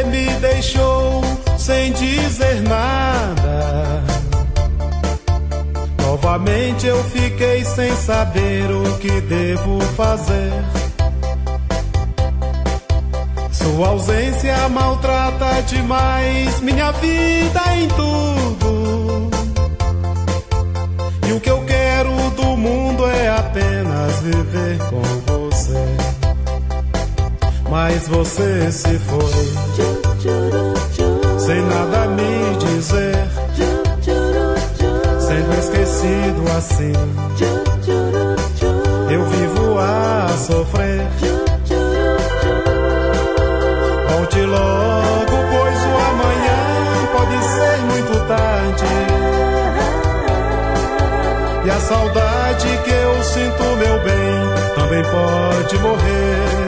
me deixou sem dizer nada. Novamente eu fiquei sem saber o que devo fazer. Sua ausência maltrata demais minha vida em tudo. E o que eu quero do mundo é apenas viver com você. Mas você se foi sem nada me dizer, sendo esquecido assim. Eu vivo a sofrer. Volte logo, pois o amanhã pode ser muito tarde. E a saudade que eu sinto, meu bem, também pode morrer.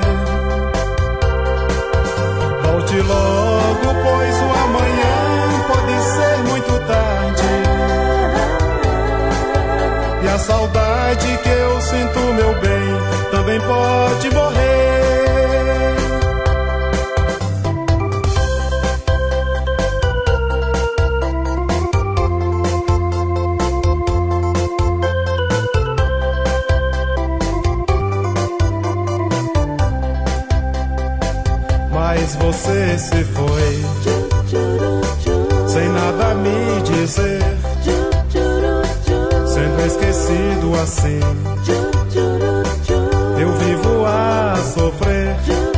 Volte logo, pois o amanhã pode ser muito tarde. E a saudade que eu sinto, meu bem, também pode morrer. Mas você se foi sem nada me dizer, sendo esquecido assim. Eu vivo a sofrer.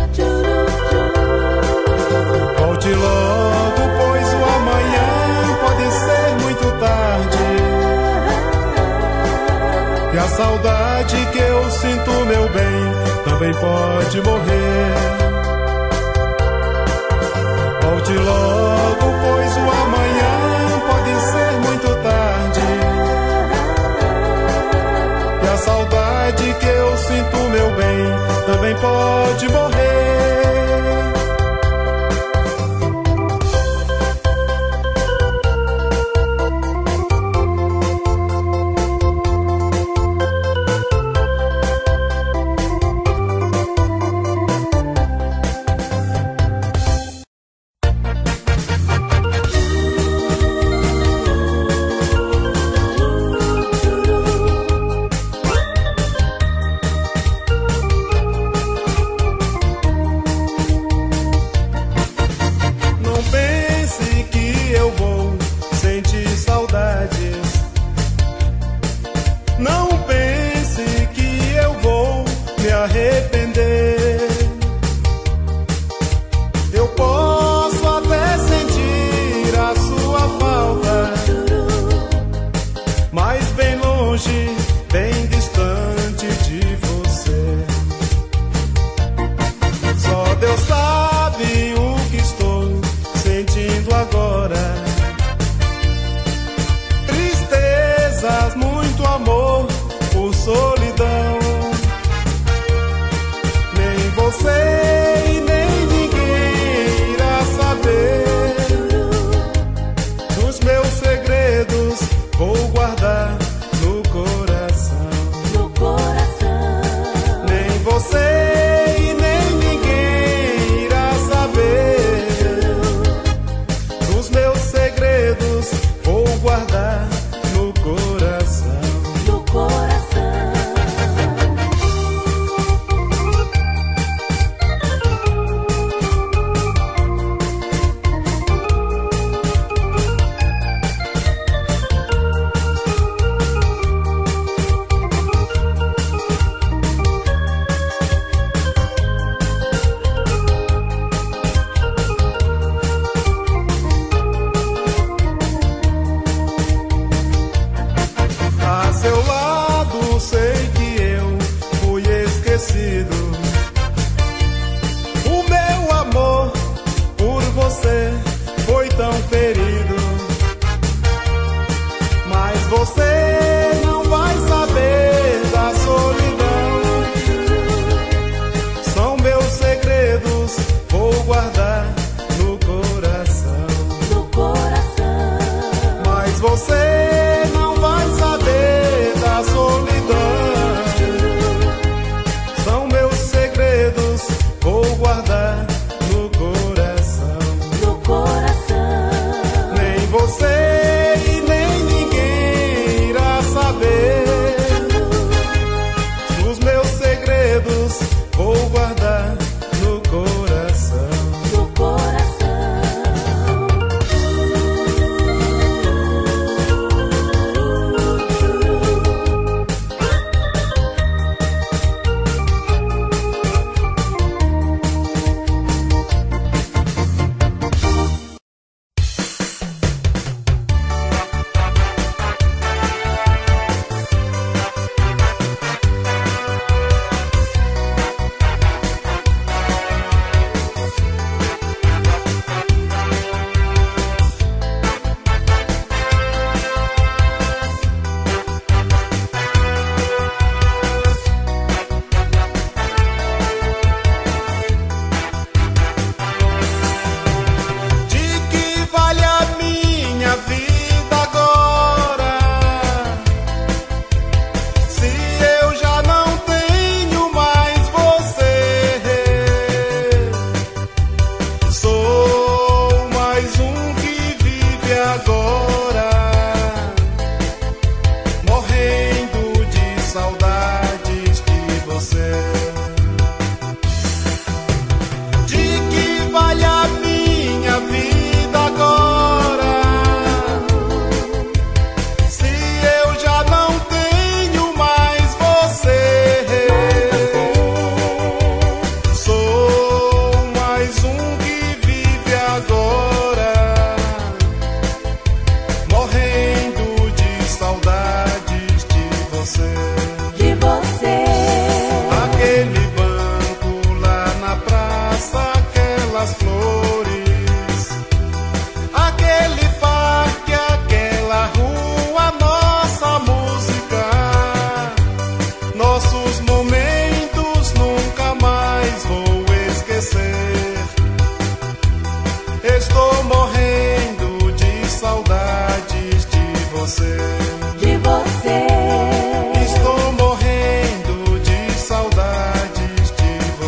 Volte logo, pois o amanhã pode ser muito tarde. E a saudade que eu sinto, meu bem, também pode morrer. Volte logo, pois o amanhã pode ser muito tarde. E a saudade que eu sinto, meu bem, também pode morrer.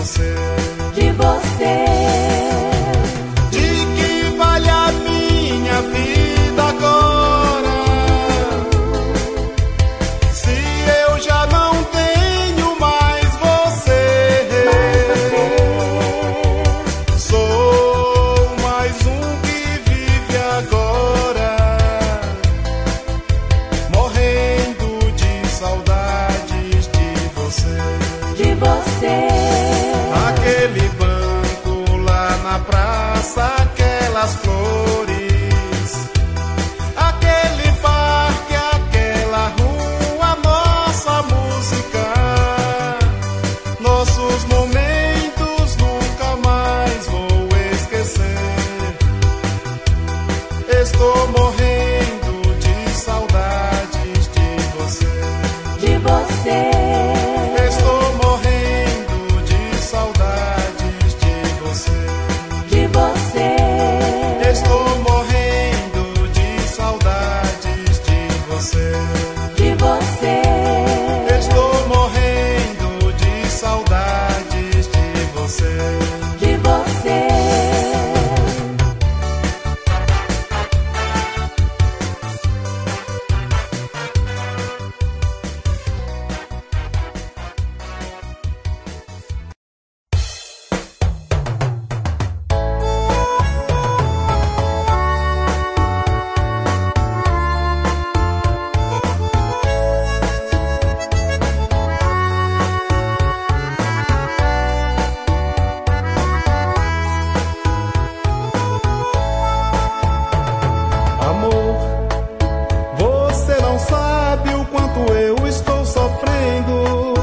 você. De você. De que vale a minha vida agora, se eu já não tenho mais você? Sou mais um que vive agora, morrendo de saudades de você. De você. Aquele banco lá na praça, aquelas flores, aquele parque, aquela rua, nossa música, nossos momentos nunca mais vou esquecer. Estou morrendo de saudades de você. De você. Estou morrendo de saudades de você. De você. Estou morrendo de saudades de você. De você. Estou morrendo de saudades de você. De você. Amor, você não sabe o quanto eu estou sofrendo.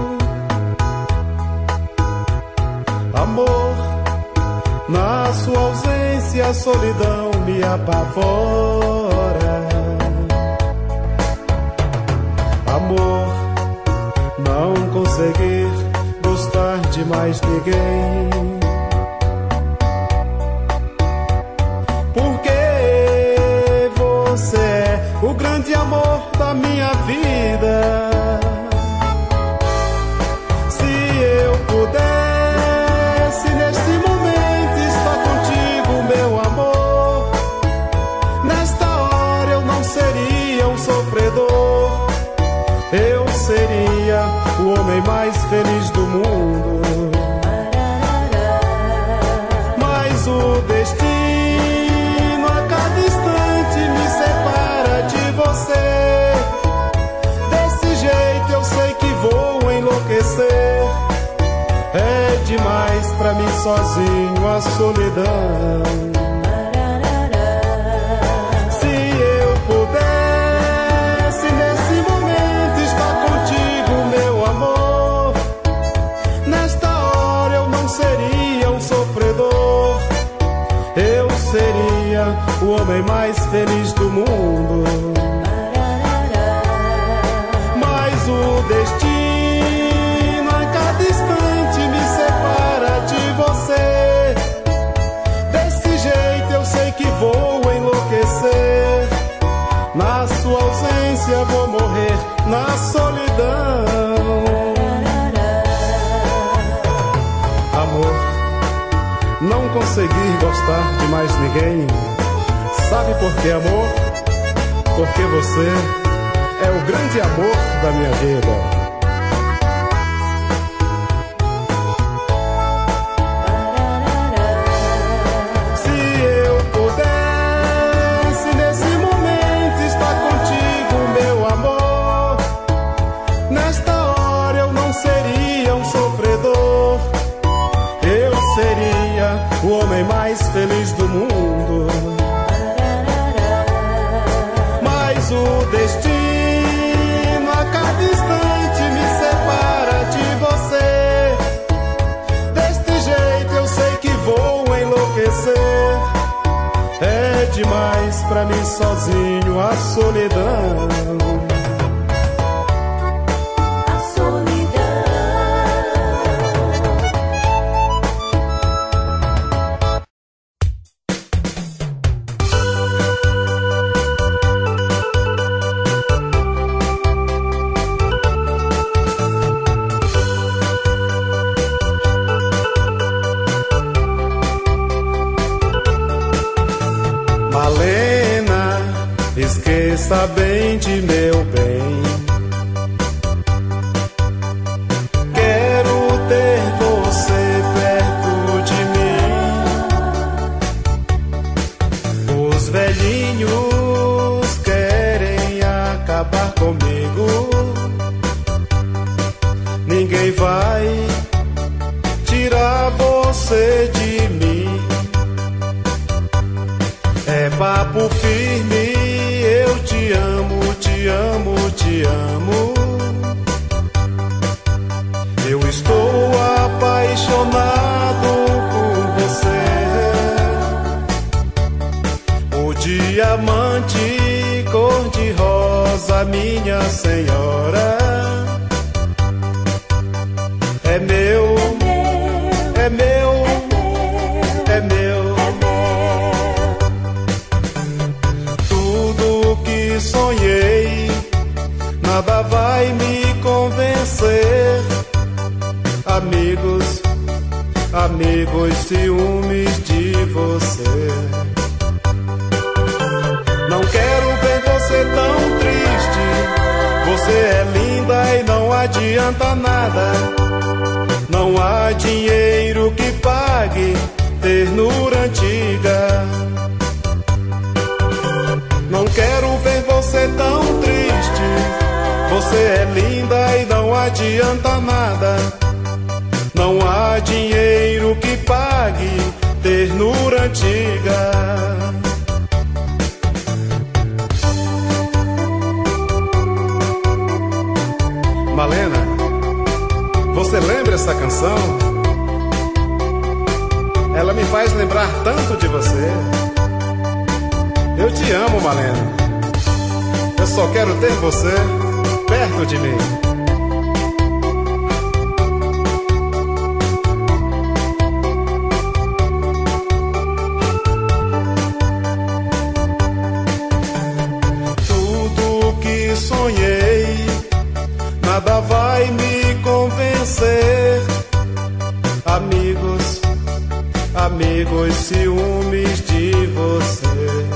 Amor, na sua ausência a solidão me apavora. Amor, não conseguir gostar de mais ninguém. Porque você é o grande amor da minha vida. Se eu pudesse neste momento estar contigo, meu amor, nesta hora eu não seria um sofredor. Eu seria o homem mais feliz do mundo. Mas o destino a cada instante me separa de você. Desse jeito eu sei que vou enlouquecer. É demais pra mim sozinho a solidão. Se eu pudesse nesse momento estar contigo, meu amor, nesta hora eu não seria um sofredor. Eu seria o homem mais feliz do mundo. Mas o destino a cada instante me separa de você. Desse jeito eu sei que vou enlouquecer. Na sua ausência vou morrer na solidão. Amor, não consegui gostar de mais ninguém. Sabe por que, amor? Porque você é o grande amor da minha vida. Se eu pudesse nesse momento estar contigo, meu amor, nesta hora eu não seria um sofredor. Eu seria o homem mais feliz do mundo. Mas o destino a cada instante me separa de você. Deste jeito eu sei que vou enlouquecer. É demais pra mim sozinho a solidão. conheça bem de meu bem. Quero ter você perto de mim. Os velhinhos querem acabar comigo. Ninguém vai tirar você de mim. É papo firme, eu te amo, te amo, te amo. Eu estou apaixonado por você. O diamante cor-de-rosa, minha senhora, é meu, é meu, é meu. Tudo que sonhei, nada vai me convencer. Amigos, amigos, ciúmes de você. Não quero ver você tão triste. Você é linda e não adianta nada. Não há dinheiro que pague ternura antiga. Não quero ver você tão triste. Você é linda e não adianta nada. Não há dinheiro que pague ternura antiga. Malena, você lembra essa canção? Ela me faz lembrar tanto de você. Eu te amo, Malena. Eu só quero ter você perto de mim. Tudo que sonhei, nada vai me convencer. Amigos, amigos, ciúmes de você.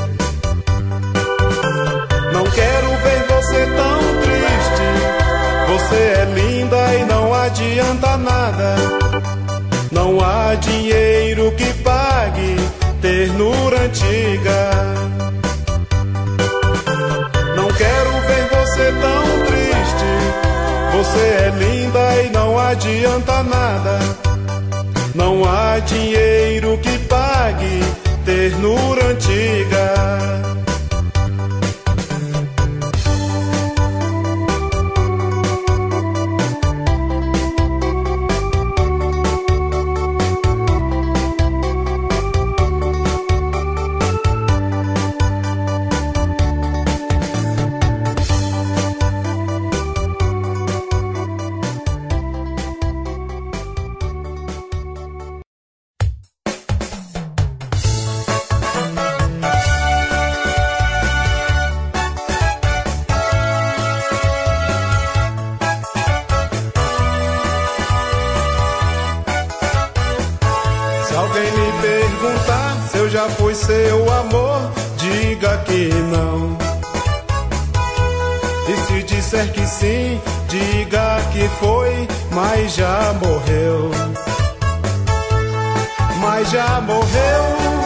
Não quero ver você tão triste. Você é linda e não adianta nada. Não há dinheiro que pague ternura antiga. Não quero ver você tão triste. Você é linda e não adianta nada. Não há dinheiro que pague ternura antiga. Já fui seu amor, diga que não. E se disser que sim, diga que foi, mas já morreu. Mas já morreu.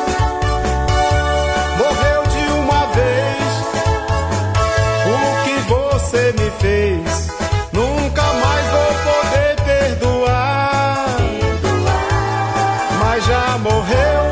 Morreu de uma vez. O que você me fez, nunca mais vou poder perdoar. Mas já morreu.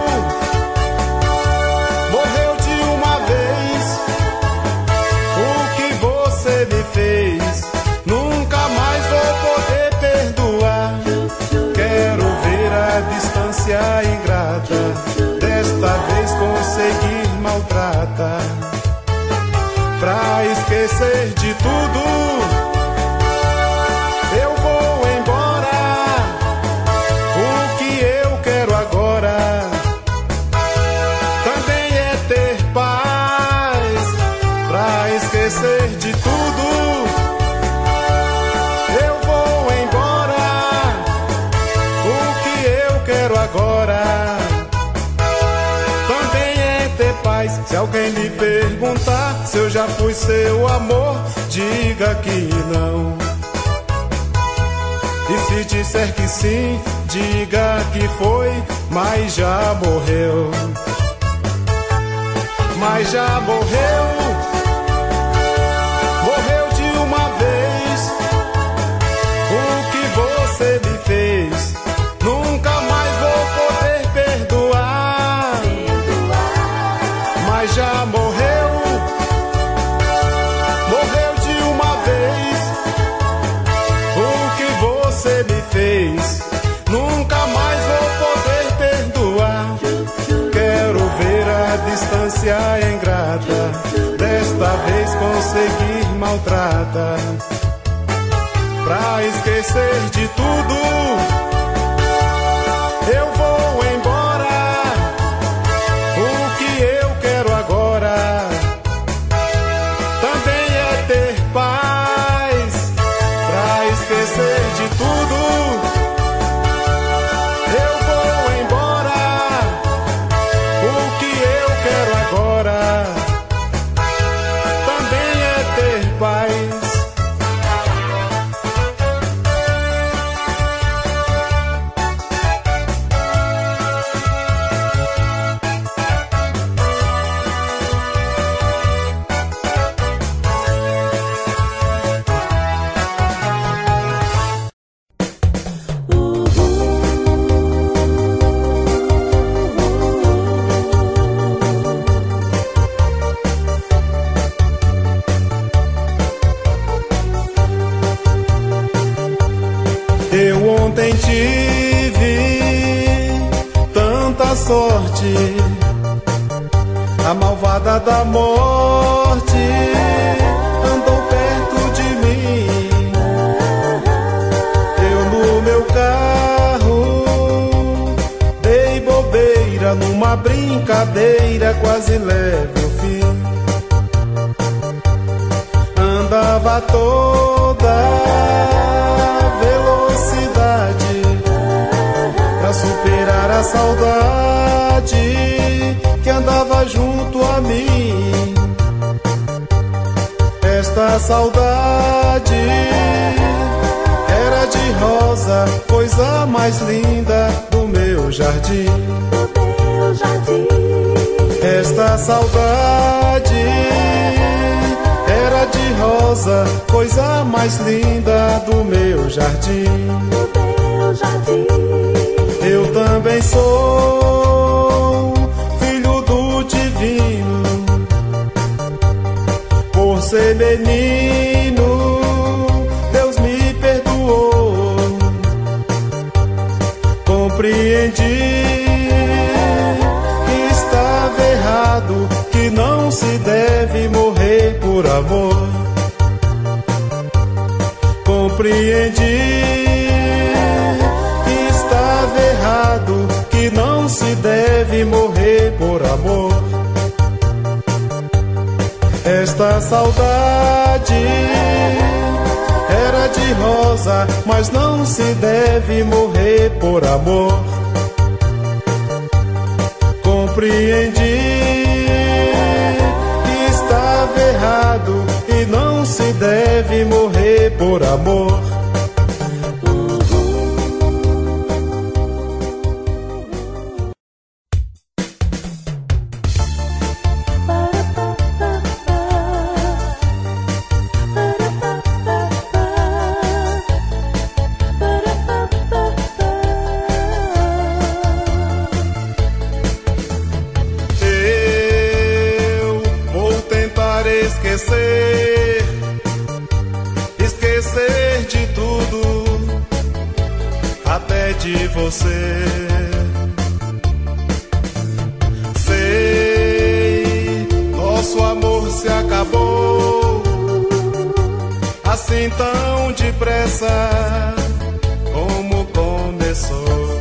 Me fez, nunca mais vou poder perdoar. Quero ver a distância ingrata, desta vez conseguir maltratar. Pra esquecer de tudo, eu vou embora. O que eu quero agora também é ter paz. Pra esquecer de tudo, agora também é ter paz. Se alguém lhe perguntar se eu já fui seu amor, diga que não. E se disser que sim, diga que foi, mas já morreu. Mas já morreu. Morreu de uma vez. O que você me fez, nunca mais vou poder perdoar. Mas já morreu. Morreu de uma vez. O que você me fez, nunca mais vou poder perdoar. Quero ver a distância ingrata, desta vez conseguir maltrata. Pra esquecer de tudo, eu vou embora. O que eu quero agora também é ter paz. Pra esquecer de tudo, eu vou embora. O que eu quero agora também é ter paz. Eu ontem tive tanta sorte, a malvada da morte andou perto de mim. Eu no meu carro dei bobeira, numa brincadeira quase levo o fim. Andava toda velocidade pra superar a saudade que andava junto a mim. Esta saudade era de rosa, coisa mais linda do meu jardim. Esta saudade era de rosa, coisa mais linda do meu jardim. Eu também sou filho do divino, por ser menino Deus me perdoou. Compreendi que estava errado, que não se deve morrer por amor. Compreendi que estava errado, que não se deve morrer por amor. Esta saudade era de rosa, mas não se deve morrer por amor. Compreendi que estava errado e não se deve morrer por amor. Esquecer de tudo, até de você. Sei, nosso amor se acabou assim tão depressa como começou.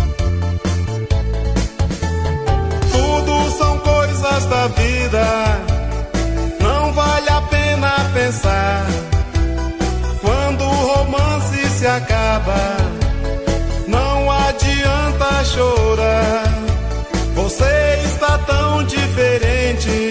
Tudo são coisas da vida, não vale a pena pensar. Quando o romance se acaba, não adianta chorar. Você está tão diferente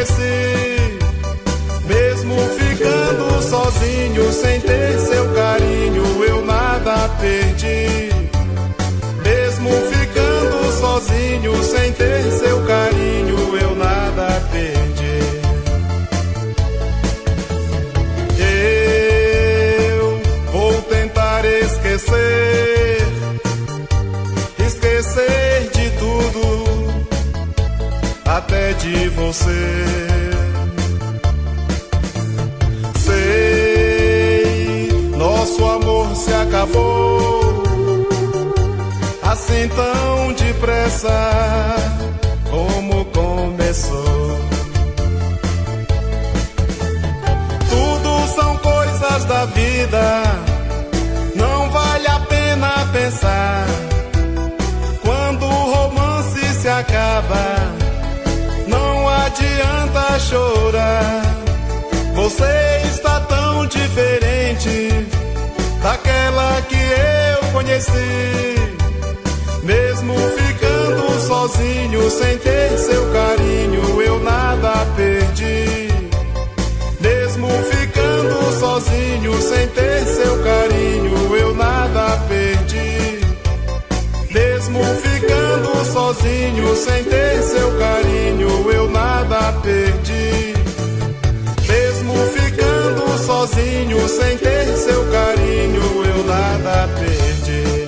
conheci. Mesmo ficando sozinho, sem ter seu carinho, eu nada perdi. Mesmo ficando sozinho, sem ter seu carinho, eu nada perdi. Eu vou tentar esquecer, esquecer de tudo, até de você. Sei, nosso amor se acabou assim tão depressa como começou. Tudo são coisas da vida, não vale a pena pensar. Quando o romance se acaba, não adianta chorar. Você está tão diferente daquela que eu conheci. Mesmo ficando sozinho, sem ter seu carinho, eu nada perdi. Mesmo ficando sozinho, sem ter seu carinho, eu nada perdi. Mesmo ficando sozinho, sem ter seu carinho, eu nada perdi. Mesmo ficando sozinho, sem ter seu carinho, eu nada perdi.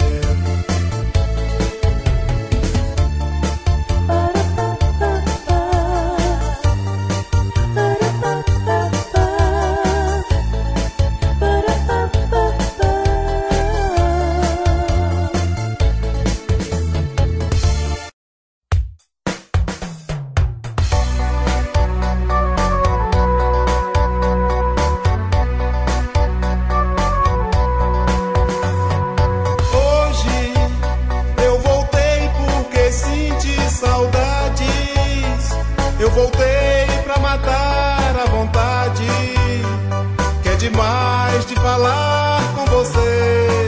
Eu voltei pra matar a vontade, que é demais de falar com você.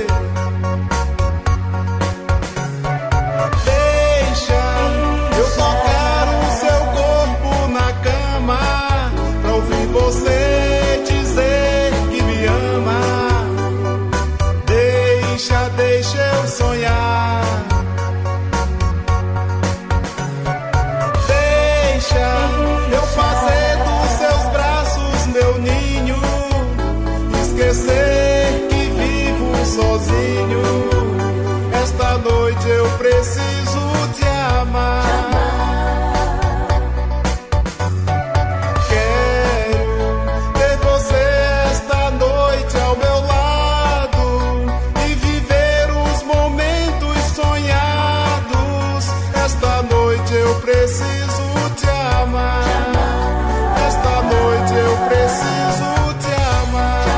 Deixa eu tocar o seu corpo na cama, pra ouvir você dizer que me ama. Deixa eu sonhar. Eu fazer dos seus braços meu ninho, esquecer que vivo sozinho. Esta noite eu preciso te amar. Quero ter você esta noite ao meu lado e viver os momentos sonhados. Esta noite eu preciso te amar. Esta noite eu preciso te amar.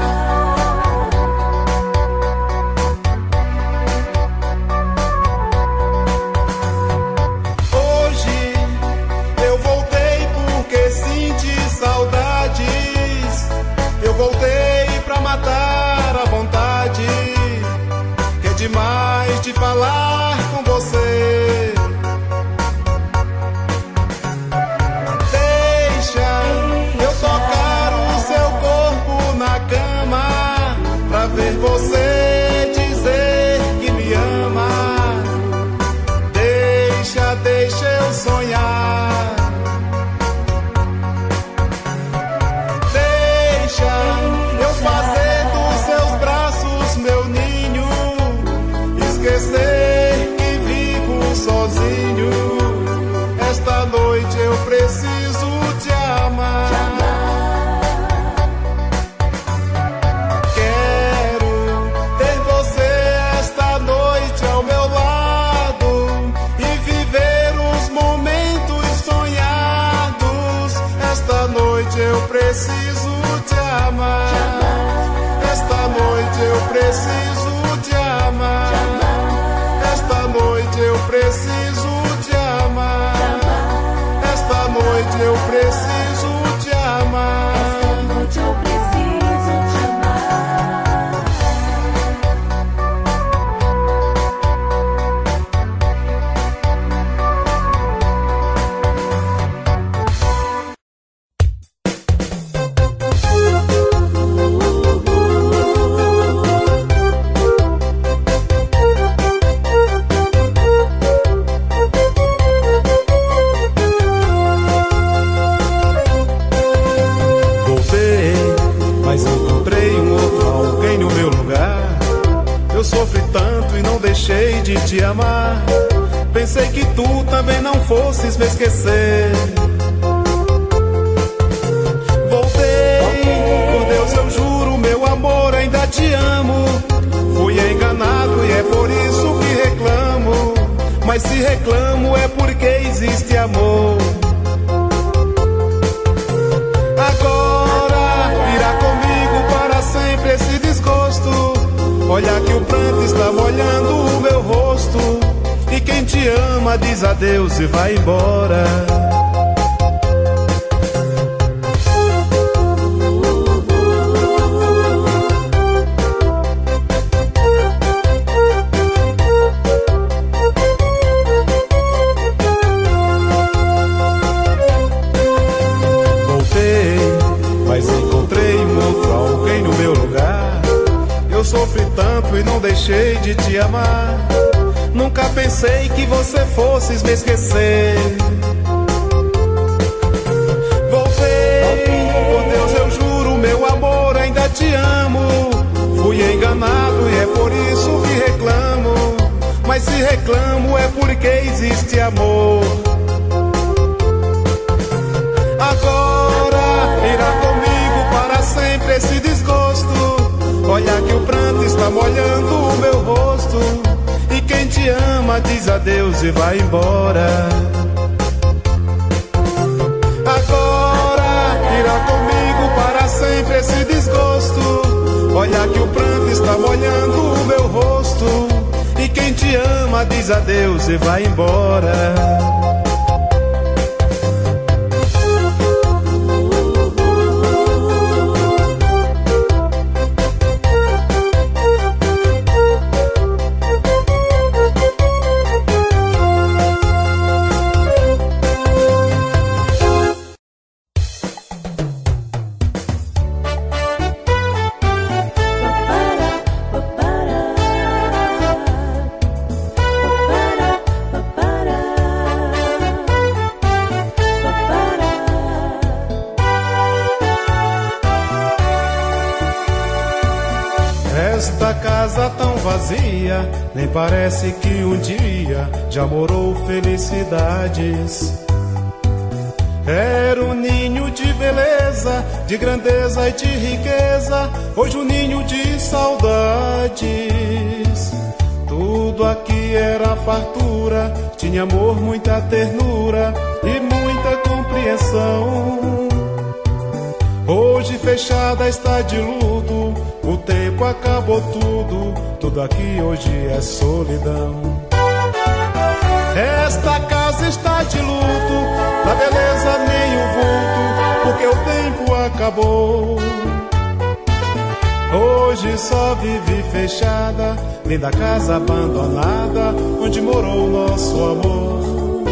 Hoje eu voltei porque senti saudades. Eu voltei pra matar a vontade, que é demais de falar com você. Ver você dizer que me ama. Deixa eu sonhar. Deixa eu fazer dos seus braços meu ninho, esquecer que vivo sozinho. Esta noite eu preciso te amar. Eu preciso te amar. Esta noite eu preciso te amar. Esta noite eu preciso te amar. Esta noite eu preciso te amar. Esta noite eu preciso te sofri tanto e não deixei de te amar. Pensei que tu também não fosses me esquecer. Voltei, por Deus eu juro, meu amor, ainda te amo. Fui enganado e é por isso que reclamo. Mas se reclamo é porque existe amor. Agora irá comigo para sempre esse desgosto. Olha que o pranto está molhando o meu rosto. E quem te ama diz adeus e vai embora. Sofri tanto e não deixei de te amar. Nunca pensei que você fosses me esquecer. Voltei, por Deus eu juro, meu amor, ainda te amo. Fui enganado e é por isso que reclamo. Mas se reclamo é porque existe amor. Agora irá comigo para sempre esse desgosto. Olha que o pranto está molhando o meu rosto. E quem te ama diz adeus e vai embora. Agora irá comigo para sempre esse desgosto. Olha que o pranto está molhando o meu rosto. E quem te ama diz adeus e vai embora. Esta casa tão vazia, nem parece que um dia já morou felicidades. Era um ninho de beleza, de grandeza e de riqueza, hoje um ninho de saudades. Tudo aqui era fartura, tinha amor, muita ternura e muita compreensão. Hoje fechada está de luto, o tempo acabou tudo, tudo aqui hoje é solidão. Esta casa está de luto, da beleza nem o vulto, porque o tempo acabou. Hoje só vive fechada, linda casa abandonada, onde morou nosso amor.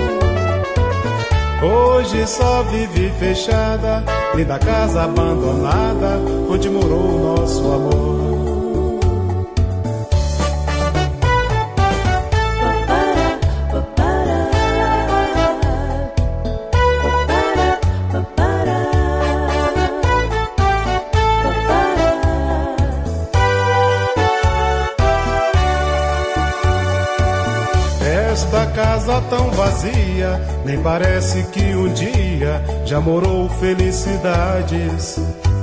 Hoje só vive fechada, linda casa abandonada, onde morou nosso amor. Esta casa tão vazia, nem parece que um dia já morou felicidades.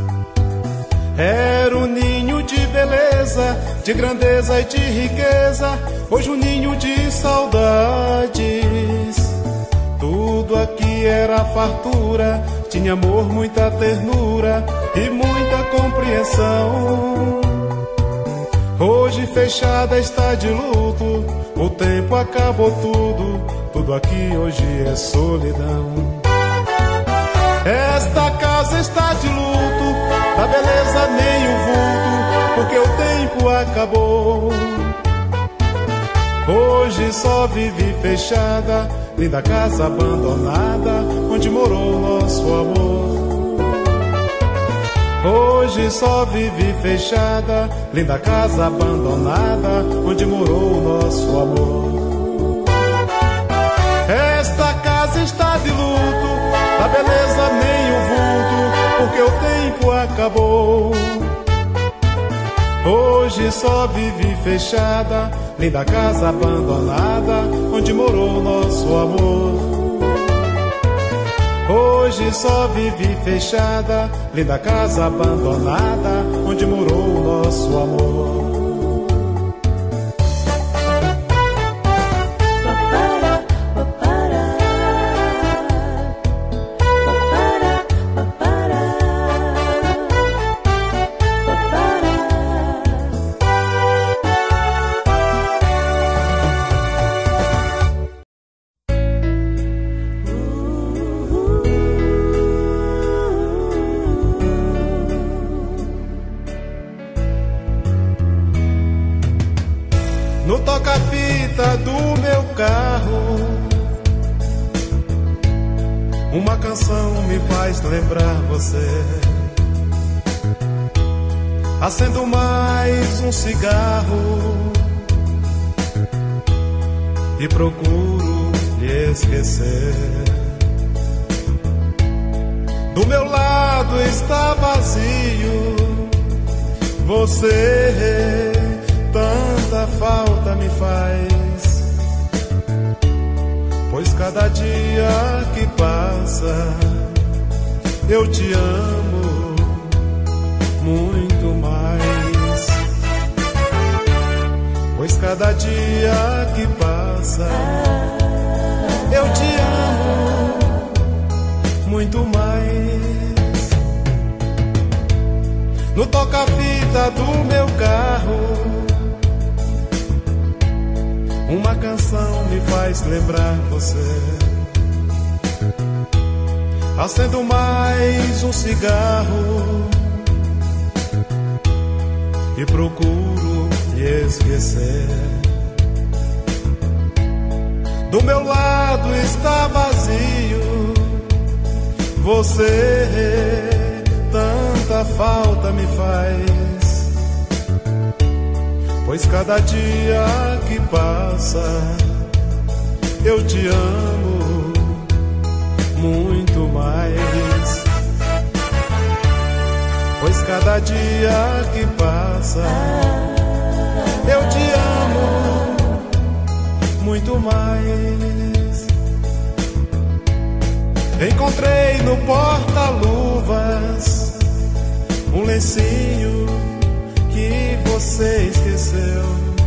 Era um ninho de beleza, de grandeza e de riqueza, hoje um ninho de saudades. Tudo aqui era fartura, tinha amor, muita ternura e muita compreensão. Hoje fechada está de luto, o tempo acabou tudo, tudo aqui hoje é solidão. Esta casa está de luto, da beleza nem o vulto, porque o tempo acabou. Hoje só vive fechada, linda casa abandonada, onde morou nosso amor. Hoje só vive fechada, linda casa abandonada, onde morou nosso amor. Esta casa está de luto, da beleza nem o vulto, porque o tempo acabou. Hoje só vive fechada, linda casa abandonada, onde morou nosso amor. Hoje só vive fechada, linda casa abandonada, onde morou o nosso amor. No toca-fita do meu carro, uma canção me faz lembrar você. Acendo mais um cigarro e procuro lhe esquecer. Do meu lado está vazio, você tanta falta me faz, pois cada dia que passa eu te amo muito mais. Pois cada dia que passa eu te amo muito mais. No toca-fita do meu carro, uma canção me faz lembrar você. Acendo mais um cigarro e procuro lhe esquecer. Do meu lado está vazio, você tanta falta me faz, pois cada dia que passa eu te amo muito mais. Pois cada dia que passa eu te amo muito mais. Encontrei no porta-luvas um lencinho que você esqueceu,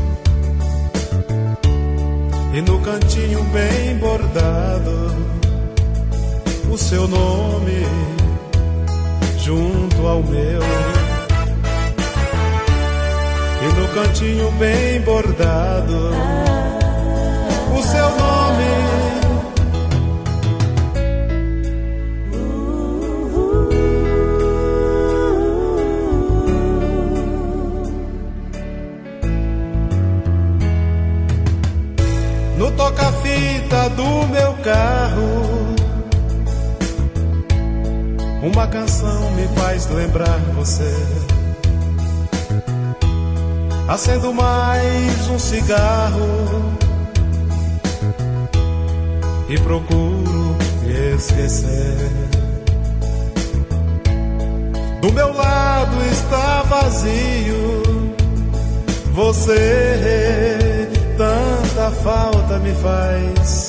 e no cantinho bem bordado o seu nome junto ao meu. E no cantinho bem bordado o seu nome. No toca-fita do meu carro, uma canção me faz lembrar você. Acendo mais um cigarro e procuro esquecer. Do meu lado está vazio, você tanta falta me faz,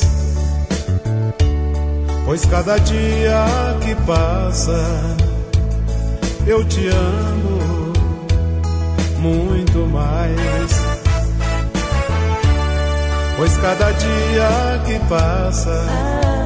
pois cada dia que passa eu te amo muito mais. Pois cada dia que passa